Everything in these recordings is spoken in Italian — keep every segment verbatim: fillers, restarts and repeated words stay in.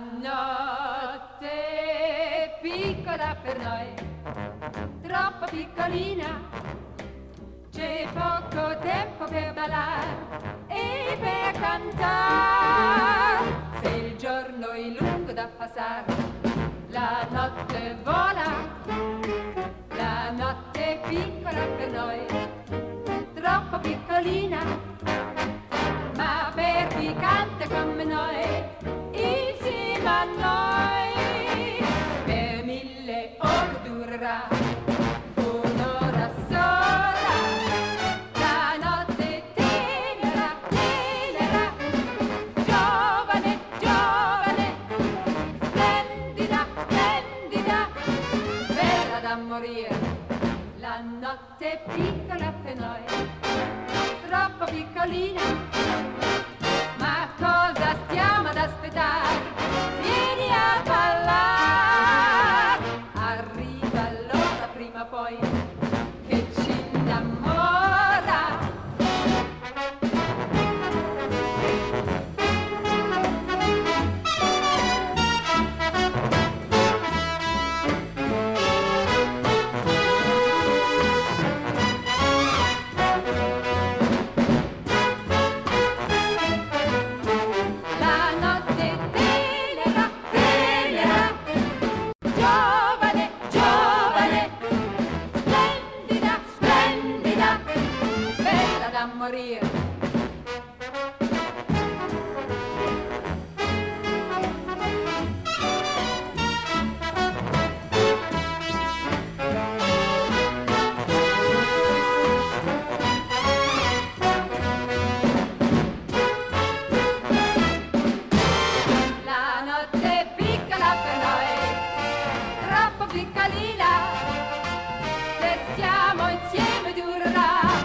notte piccola per noi, troppo piccolina, c'è poco tempo per ballare e per cantare. Se il giorno è lungo da passare, la notte vola, la notte è piccola per noi, troppo piccolina, ma per chi canta come noi, insieme a noi, per mille ore durerà, un'ora sola, la notte tenera, tenera, giovane, giovane, splendida, splendida, bella da morire, la notte è piccola per noi, troppo piccolina, ma cosa stiamo ad aspettare? Vieni a ballare, arriva l'ora prima o poi che ci innamora. Morire. La notte è piccola per noi, troppo piccolina, se stiamo insieme durerà.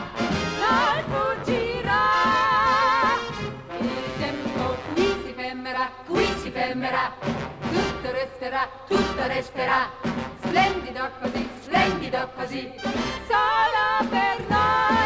Qui si fermerà, tutto resterà, tutto resterà, splendido così, splendido così, solo per noi.